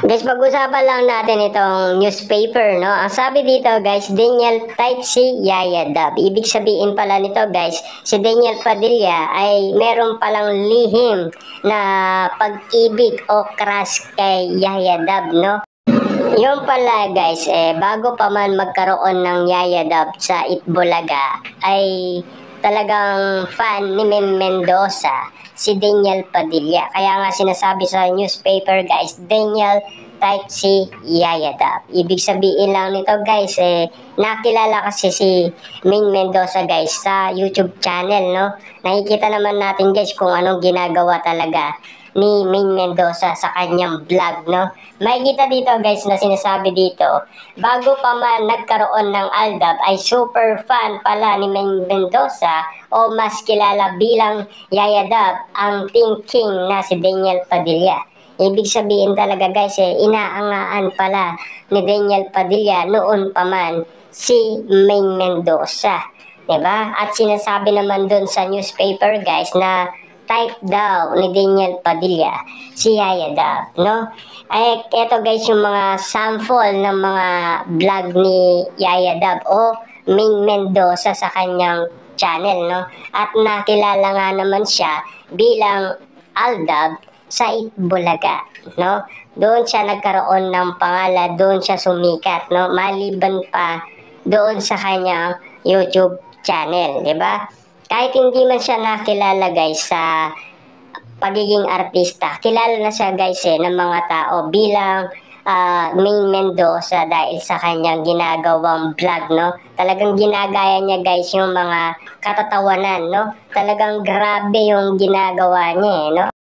Guys, pag-usapan lang natin itong newspaper, no? Ang sabi dito, guys, Daniel type si Yaya Dab. Ibig sabihin pala nito, guys, si Daniel Padilla ay meron palang lihim na pag-ibig o crush kay Yaya Dab, no? Yung pala, guys, bago pa man magkaroon ng Yaya Dab sa Itbulaga, ay talagang fan ni Mem Mendoza si Daniel Padilla. Kaya nga sinasabi sa newspaper, guys, Daniel type si Yaya Dab. Ibig sabihin lang nito, guys, nakilala kasi si Ming Mendoza, guys, sa YouTube channel, no? Nakikita naman natin, guys, kung anong ginagawa talaga ni Ming Mendoza sa kanyang vlog, no? Makikita dito, guys, na sinasabi dito, bago pa man nagkaroon ng Aldab ay super fan pala ni Ming Mendoza o mas kilala bilang Yaya Dab ang thinking na si Daniel Padilla. Ibig sabihin talaga, guys, inaangaan pala ni Daniel Padilla noon pa man si Ming Mendoza, diba? At sinasabi naman dun sa newspaper, guys, na type daw ni Daniel Padilla si Yaya Dab, no? Ay, eto, guys, yung mga sample ng mga vlog ni Yaya Dab o Ming Mendoza sa kanyang channel, no? At nakilala nga naman siya bilang Aldab sa Itbulaga, no? Doon siya nagkaroon ng pangalan, doon siya sumikat, no? Maliban pa doon sa kanyang YouTube channel, di ba? Kahit hindi man siya nakilala, guys, sa pagiging artista, kilala na siya, guys, ng mga tao bilang Ming Mendoza dahil sa kanyang ginagawang vlog, no? Talagang ginagaya niya, guys, yung mga katatawanan, no? Talagang grabe yung ginagawa niya, no?